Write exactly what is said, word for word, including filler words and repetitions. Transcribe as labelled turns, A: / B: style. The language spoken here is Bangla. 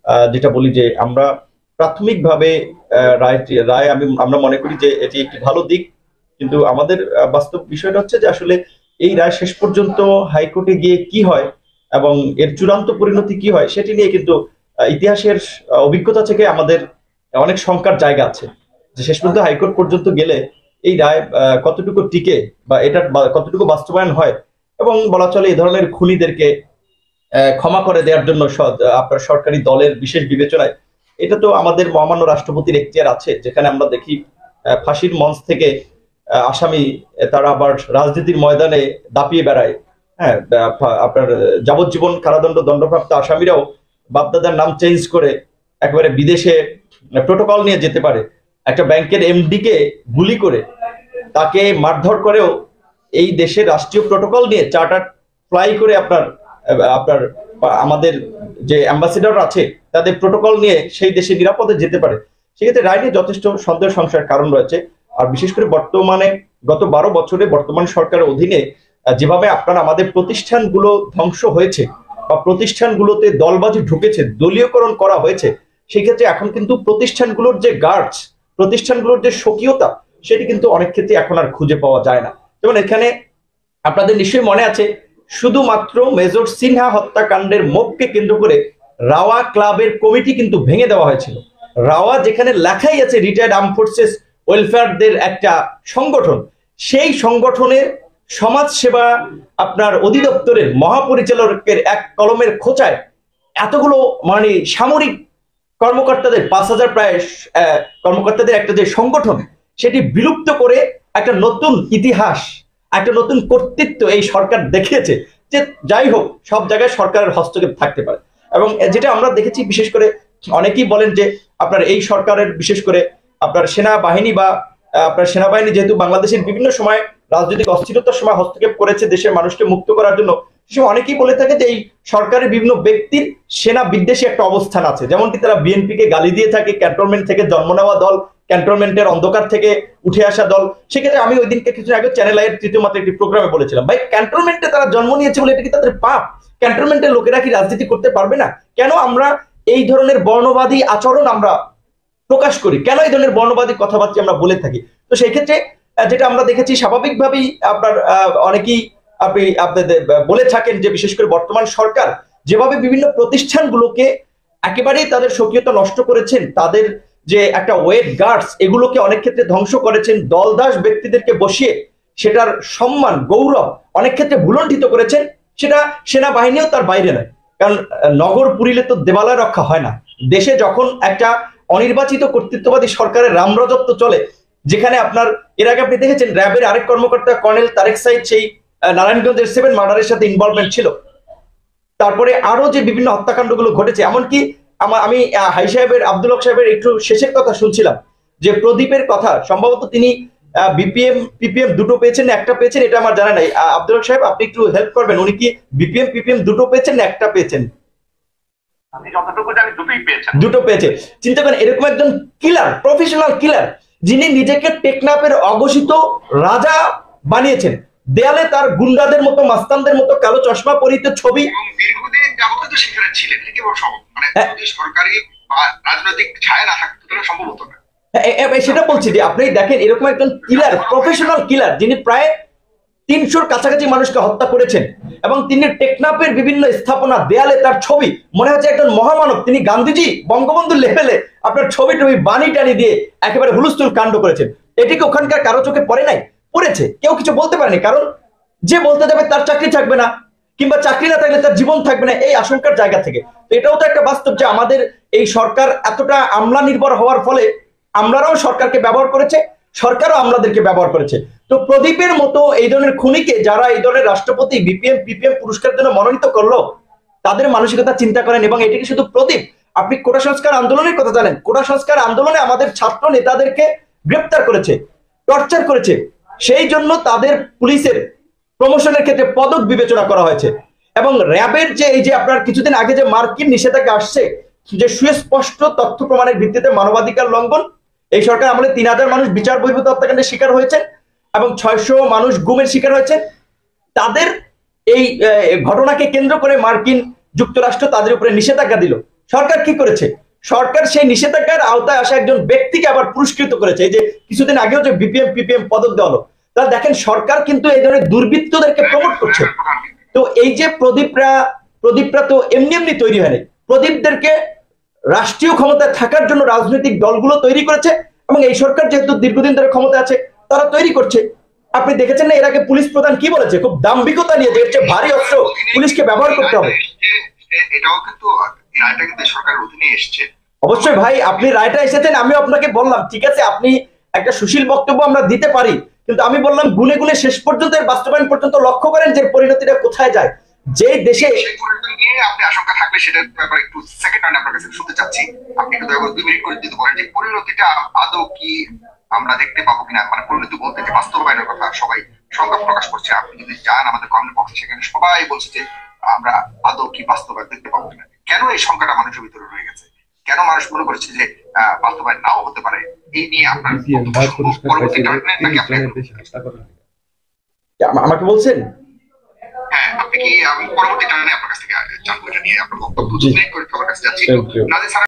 A: যেটা বলি যে আমরা প্রাথমিকভাবে রায় রায় আমি আমরা মনে করি যে এটি একটি ভালো দিক, কিন্তু আমাদের বাস্তব বিষয়টা হচ্ছে যে আসলে এই রায় শেষ পর্যন্ত হাইকোর্টে গিয়ে কি হয় এবং এর চূড়ান্ত পরিণতি কি হয় সেটি নিয়ে কিন্তু ইতিহাসের অভিজ্ঞতা থেকে আমাদের অনেক শঙ্কার জায়গা আছে যে শেষ পর্যন্ত হাইকোর্ট পর্যন্ত গেলে এই রায় কতটুকু টিকে বা এটার কতটুকু বাস্তবায়ন হয় এবং বলা চলে এই ধরনের খুনিদেরকে ক্ষমা করে দেওয়ার জন্য আপনার সরকারি দলের বিশেষ বিবেচনায় এটা তো আমাদের মহামান্য রাষ্ট্রপতির এখতিয়ার আছে, যেখানে আমরা দেখি ফাঁসির মঞ্চ থেকে আসামি তারা আবার রাজনীতির ময়দানে দাপিয়ে বেড়ায়। হ্যাঁ, আপনার যাবজ্জীবন কারাদণ্ড দণ্ডপ্রাপ্ত আসামিরাও বাপদাদার নাম চেঞ্জ করে একেবারে বিদেশে প্রোটোকল নিয়ে যেতে পারে। একটা ব্যাংকের এমডি কে গুলি করে তাকে মারধর করেও এই দেশের রাষ্ট্রীয় প্রোটোকল নিয়ে চার্টার ফ্লাই করে আপনার আপনার আমাদের যে অ্যাম্বাসেডর আছে তাদের প্রোটোকল নিয়ে সেই দেশে নিরাপদে যেতে পারে। সেক্ষেত্রে রায় নিয়ে যথেষ্ট সন্দেহ সংশয়ের কারণ রয়েছে। আর বিশেষ করে বর্তমানে গত বারো বছরে বর্তমান সরকারের অধীনে যেভাবে আপনার আমাদের প্রতিষ্ঠানগুলো ধ্বংস হয়েছে বা প্রতিষ্ঠানগুলোতে দলবাজি ঢুকেছে, দলীয়করণ করা হয়েছে, সেক্ষেত্রে এখন কিন্তু প্রতিষ্ঠানগুলোর যে গার্ডস, প্রতিষ্ঠানগুলোর যে স্বকীয়তা সেটি কিন্তু অনেক ক্ষেত্রে এখন আর খুঁজে পাওয়া যায় না। যেমন এখানে আপনাদের নিশ্চয়ই মনে আছে শুধুমাত্র মেজর সিনহা হত্যাকাণ্ডের মোড়কে কেন্দ্র করে রাওয়া ক্লাবের কমিটি কিন্তু ভেঙে দেওয়া হয়েছিল। রাওয়া যেখানে লেখাই আছে রিটায়ার্ড আর্ম ফোর্সেস ওয়েলফেয়ারদের একটা সংগঠন, সেই সংগঠনের সমাজ সেবা আপনার অধিদপ্তরের মহাপরিচালকের এক কলমের খোঁচায় এতগুলো মানে সামরিক কর্মকর্তাদের পাঁচ হাজার প্রায় কর্মকর্তাদের একটা যে সংগঠন সেটি বিলুপ্ত করে একটা নতুন ইতিহাস, একটা নতুন কর্তৃত্ব এই সরকার দেখিয়েছে। যে যাই হোক সব জায়গায় সরকারের হস্তক্ষেপ থাকতে পারে এবং যেটা আমরা দেখেছি বিশেষ করে অনেকেই বলেন যে আপনার এই সরকারের বিশেষ করে আপনার সেনাবাহিনী বা আপনার সেনাবাহিনী যেহেতু বাংলাদেশের বিভিন্ন সময় রাজনৈতিক অস্থিরতার সময় হস্তক্ষেপ করেছে দেশের মানুষকে মুক্ত করার জন্য, সে অনেকেই বলে থাকে যে এই সরকারের বিভিন্ন ব্যক্তির সেনা বিদ্বেষী একটা অবস্থান আছে। যেমনটি তারা বিএনপি কে গালি দিয়ে থাকে, ক্যান্টনমেন্ট থেকে জন্ম নেওয়া দল, ক্যান্টনমেন্টের অন্ধকার থেকে উঠে আসা দল। সেক্ষেত্রে আমি ওই দিনকে কিছু আগে চ্যানেল আইয়ের তৃতীয় মাত্র একটি প্রোগ্রামে বলেছিলাম, ভাই ক্যান্টনমেন্টে তারা জন্ম নিয়েছে বলে এটা কি তাদের পাপ? ক্যান্টনমেন্টের লোকেরা কি রাজনীতি করতে পারবে না? কেন আমরা এই ধরনের বর্ণবাদী আচরণ আমরা প্রকাশ করি? কেন এই ধরনের বর্ণবাদী কথাবার্তা আমরা বলে থাকি? তো সেই ক্ষেত্রে যেটা আমরা দেখেছি স্বাভাবিকভাবেই আপনার অনেকেই আপনি আপনাদের বলে থাকেন যে বিশেষ করে বর্তমান সরকার যেভাবে বিভিন্ন প্রতিষ্ঠানগুলোকে একেবারেই তাদের স্বকীয়তা নষ্ট করেছেন, তাদের যে একটা ওয়েট গার্ডস এগুলোকে অনেক ক্ষেত্রে ধ্বংস করেছেন, দলদাস ব্যক্তিদেরকে বসিয়ে সেটার সম্মান গৌরব অনেক ক্ষেত্রে ভুলণ্ঠিত করেছেন, সেটা সেনাবাহিনীও তার বাইরে নয়। কারণ নগর পুরিলে তো দেবালয় রক্ষা হয় না। দেশে যখন একটা অনির্বাচিত কর্তৃত্ববাদী সরকারের রামরাজত্ব চলে, যেখানে আপনার এর আগে আপনি দেখেছেন র্যাবের আরেক কর্মকর্তা কর্নেল তারেক সাইদ সেই নারায়ণগঞ্জের সেভেন মার্ডারের সাথে ইনভলভমেন্ট ছিল। তারপরে আরো যে বিভিন্ন হত্যাকাণ্ডগুলো ঘটেছে, এমনকি আমি হাই সাহেবের আব্দুল হক সাহেবের একটু শেষের কথা শুনছিলাম যে প্রদীপের কথা, সম্ভবত তিনি বিপিএম পিপিএম দুটো পেয়েছেন না একটা পেয়েছেন এটা আমার জানা নাই। আব্দুল হক সাহেব আপনি একটু হেল্প করবেন, উনি কি বিপিএম পিপিএম দুটো পেয়েছেন না একটা পেয়েছেন? দুটো পেয়েছে। চিন্তা করেন এরকম একজন কিলার, প্রফেশনাল কিলার, যিনি নিজেকে টেকনাফের অঘোষিত রাজা বানিয়েছেন, দেয়ালে তার গুন্ডাদের মতো মাস্তানদের মতো কালো চশমা পরিহিত ছবি,
B: দীর্ঘদিন যাবত তো সেখানে ছিলেন, এটা কি সম্ভব? মানে যদি সরকারি বা রাজনৈতিক ছায়া না থাকতো তাহলে সম্ভব হতো না।
A: সেটা বলছি যে আপনি দেখেন এরকম একজন কিলার, প্রফেশনাল কিলার, যিনি প্রায় তিনশোর কাছাকাছি মানুষকে হত্যা করেছেন এবং তিনি টেকনাফের বিভিন্ন স্থাপনা দেয়ালে তার ছবি, মনে হচ্ছে একজন মহামানব, তিনি গান্ধীজি বঙ্গবন্ধু লেভেলে আপনার ছবি টবি বানি টানি দিয়ে একেবারে হুলস্থুল কাণ্ড করেছেন। এটিকে ওখানকার কারো চোখে পড়ে নাই? পড়েছে, কেউ কিছু বলতে পারেনি, কারণ যে বলতে যাবে তার চাকরি থাকবে না, কিংবা চাকরি না থাকলে তার জীবন থাকবে না, এই আশঙ্কার জায়গা থেকে। তো এটাও তো একটা বাস্তব যে আমাদের এই সরকার এতটা আমলা নির্ভর হওয়ার ফলে আমলারাও সরকারকে ব্যবহার করেছে, সরকারও আমলাদেরকে ব্যবহার করেছে। তো প্রদীপের মতো এই ধরনের খুনিকে যারা এই ধরনের রাষ্ট্রপতি বিপিএম পিপিএম পুরস্কারের জন্য মনোনীত করলো, তাদের মানসিকতা চিন্তা করেন। এবং এটিকে শুধু প্রদীপ, আপনি কোটা সংস্কার আন্দোলনের কথা জানেন, কোটা সংস্কার আন্দোলনে আমাদের ছাত্র নেতাদেরকে গ্রেপ্তার করেছে, টর্চার করেছে, সেই জন্য তাদের পুলিশের প্রমোশনের ক্ষেত্রে পদক বিবেচনা করা হয়েছে। এবং র্যাবের যে এই যে আপনার কিছুদিন আগে যে মার্কিন নিষেধাজ্ঞা আসছে, যে সুস্পষ্ট তথ্য প্রমাণের ভিত্তিতে মানবাধিকার লঙ্ঘন, এই সরকার আমলে তিন হাজার মানুষ বিচার বহির্ভূত হত্যাকাণ্ডের শিকার হয়েছে এবং ছয়শো মানুষ গুমের শিকার হয়েছে। তাদের এই ঘটনাকে কেন্দ্র করে মার্কিন যুক্তরাষ্ট্র তাদের উপরে নিষেধাজ্ঞা দিল। সরকার কি করেছে? সরকার সেই নিষেধাজ্ঞার আওতায় আসা একজন ব্যক্তিকে আবার পুরস্কৃত করেছে। এই যে কিছুদিন আগেও যে বিপিএম পিপিএম পদক দেওয়া হলো, তাহলে দেখেন সরকার কিন্তু এই ধরনের দুর্বৃত্তদেরকে প্রমোট করছে। তো এই যে প্রদীপরা প্রদীপরা তো এমনি এমনি তৈরি হয়নি। প্রদীপদেরকে রাষ্ট্রীয় ক্ষমতায় থাকার জন্য রাজনৈতিক দলগুলো তৈরি করেছে, এবং এই সরকার যেহেতু দীর্ঘদিন ধরে ক্ষমতা আছে তারা তৈরি করছে। আপনি দেখেছেন না এর আগে পুলিশ প্রধান কি বলেছে, খুব দাম্ভিকতা নিয়ে, যে এর চেয়ে ভারী অস্ত্র পুলিশকে ব্যবহার করতে হবে।
B: এটাও কিন্তু রায়টা কিন্তু সরকারের অধীনে এসছে।
A: অবশ্যই ভাই, আপনি রায়টা এসেছেন, আমি আপনাকে বললাম ঠিক আছে, আপনি একটা সুশীল বক্তব্য আমরা দিতে পারি, কিন্তু আমি বললাম গুনে গুনে শেষ পর্যন্ত এর বাস্তবায়ন পর্যন্ত লক্ষ্য করেন যে পরিণতিটা কোথায় যায়। যে দেশে
B: নিয়ে আপনি আশঙ্কা থাকলে সেটার ব্যাপারে একটু সেকেন্ড টাইম আপনার কাছে শুনতে চাচ্ছি। আপনি একটু দয়া করে দুই মিনিট করে দিতে পারেন যে পরিণতিটা আদৌ কি আমরা দেখতে পাবো কিনা। মানে পরিণতি বলতে যে বাস্তবায়নের কথা সবাই সংখ্যা প্রকাশ করছে। আপনি যদি যান আমাদের কমেন্ট বক্সে, সেখানে সবাই বলছে যে আমরা আদৌ কি বাস্তবায়ন দেখতে পাবো কিনা। কেন এই সংখ্যাটা মানুষের ভিতরে রয়ে গেছে, কেন মানুষ মনে করছে যে বাস্তবায়ন নাও হতে পারে, এই নিয়ে আপনার পরবর্তী টার্নে নাকি আপনি
A: আমাকে বলছেন?
B: হ্যাঁ, আপনি কি পরবর্তী টার্নে আপনার কাছ থেকে জানবো এটা নিয়ে আপনার বক্তব্য। দুই মিনিট করে আমার কাছে যাচ্ছি।